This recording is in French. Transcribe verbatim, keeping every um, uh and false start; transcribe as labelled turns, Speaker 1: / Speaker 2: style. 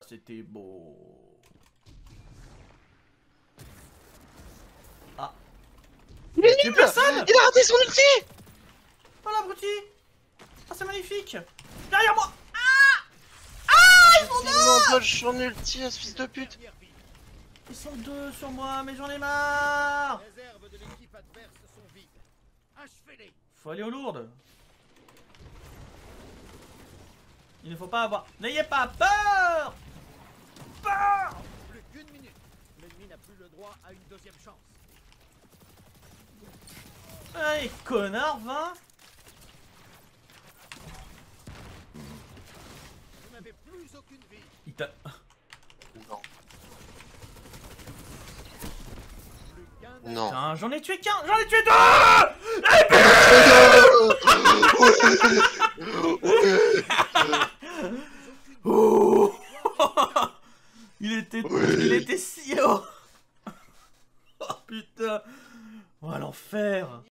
Speaker 1: C'était beau. Ah.
Speaker 2: Il est
Speaker 1: J'ai
Speaker 2: nul.
Speaker 1: personne.
Speaker 2: Il a raté son ulti.
Speaker 1: Oh l'abruti. Ah c'est magnifique. Derrière moi. Ah. Ah ils sont
Speaker 2: Il
Speaker 1: deux.
Speaker 2: m'endodge son ulti à ce fils de pute.
Speaker 1: Ils sont deux sur moi mais j'en ai marre.
Speaker 3: Réserves de l'équipe adverse sont vides. Achevez-les.
Speaker 1: Faut aller aux lourdes. Il ne faut pas avoir... N'ayez pas peur. Peur.
Speaker 3: Plus qu'une minute. L'ennemi n'a plus le droit à une deuxième chance.
Speaker 1: Allez connard, va.
Speaker 3: Vous n'avez plus aucune vie.
Speaker 1: Il t'a...
Speaker 2: Non.
Speaker 3: Plus qu'un
Speaker 2: Non.
Speaker 1: Putain, j'en ai tué qu'un. J'en ai tué deux. Oh. Il était... Il était si haut. Oh putain. Oh l'enfer.